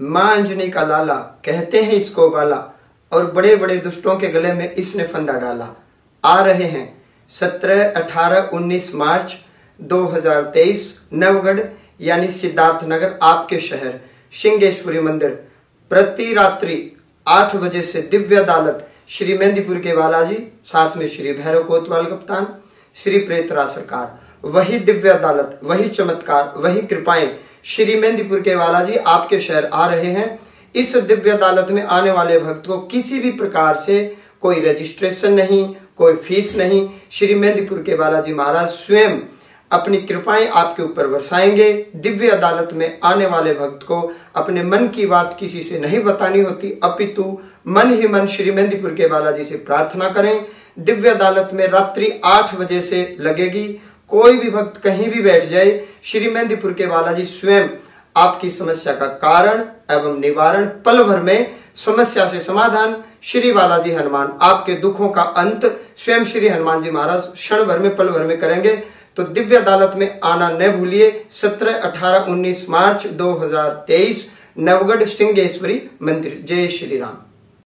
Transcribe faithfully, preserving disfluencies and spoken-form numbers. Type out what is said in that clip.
माँ अंजनी का लाला, कहते हैं इसको बाला, और बड़े बड़े दुष्टों के गले में इसने फंदा डाला। आ रहे हैं सत्रह, अठारह, उन्नीस मार्च दो हज़ार तेईस नवगढ़ यानी सिद्धार्थनगर आपके शहर सिंहेश्वरी मंदिर। प्रति रात्रि आठ बजे से दिव्य अदालत श्री मेहंदीपुर के बालाजी, साथ में श्री भैरव कोतवाल कप्तान, श्री प्रेतराज सरकार। वही दिव्य अदालत, वही चमत्कार, वही कृपाएं श्री मेहंदीपुर के बालाजी आपके शहर आ रहे हैं। इस दिव्य अदालत में आने वाले भक्त को किसी भी प्रकार से कोई रजिस्ट्रेशन नहीं, कोई फीस नहीं। श्री मेहंदीपुर के बालाजी महाराज स्वयं अपनी कृपाएं आपके ऊपर बरसाएंगे। दिव्य अदालत में आने वाले भक्त को अपने मन की बात किसी से नहीं बतानी होती, अपितु मन ही मन श्री मेहंदीपुर के बालाजी से प्रार्थना करें। दिव्य अदालत में रात्रि आठ बजे से लगेगी। कोई भी भक्त कहीं भी बैठ जाए, श्री मेहंदीपुर के बालाजी स्वयं आपकी समस्या का कारण एवं निवारण, पल भर में समस्या से समाधान। श्री बालाजी हनुमान आपके दुखों का अंत स्वयं श्री हनुमान जी महाराज क्षण भर में, पल भर में करेंगे। तो दिव्य अदालत में आना न भूलिए। सत्रह, अठारह, उन्नीस मार्च दो हज़ार तेईस नवगढ़ सिंहेश्वरी मंदिर। जय श्री राम।